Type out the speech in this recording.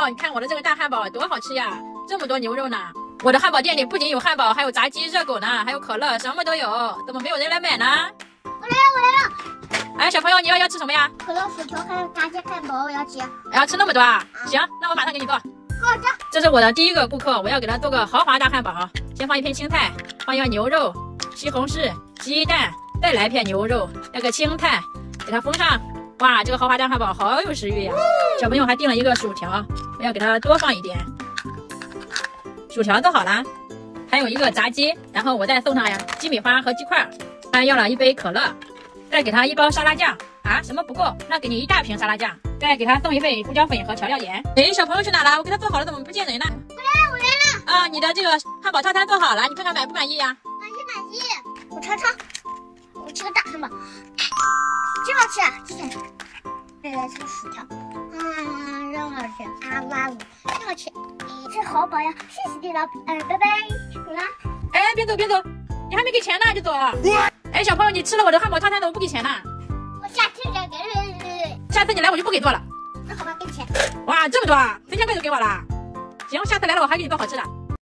你看我的这个大汉堡多好吃呀，这么多牛肉呢。我的汉堡店里不仅有汉堡，还有炸鸡、热狗呢，还有可乐，什么都有，怎么没有人来买呢？ 我来了。 哎，小朋友，你要吃什么呀？ 可乐、薯条还有炸鸡汉堡，我要吃。 要吃那么多啊？行，那我马上给你做。 好的。 这是我的第一个顾客，我要给他做个豪华大汉堡。先放一片青菜，放一块牛肉、西红柿、鸡蛋，再来一片牛肉，那个青菜，给它封上。哇，这个豪华大汉堡好有食欲呀！小朋友还订了一个薯条，我要给他多放一点。薯条做好了，还有一个炸鸡，然后我再送上呀鸡米花和鸡块。还要了一杯可乐，再给他一包沙拉酱啊，什么不够？那给你一大瓶沙拉酱，再给他送一份胡椒粉和调料盐。哎，小朋友去哪了？我给他做好了，怎么不见人呢？ 我来了。 啊，你的这个汉堡套餐做好了，你看看满不满意呀？ 满意。我尝尝，我吃个大汉堡，真好吃啊！再来吃个薯条，真好吃啊！哇哦，真好吃！你吃好饱呀，谢谢丁老板，拜拜。走了。 哎，别走别走，你还没给钱呢就走。哎，小朋友，你吃了我的汉堡套餐怎么不给钱呢？ 我下次再给你。 下次你来我就不给做了。 那好吧，给你钱。 哇，这么多啊，3000块都给我了。行，下次来了我还给你做好吃的。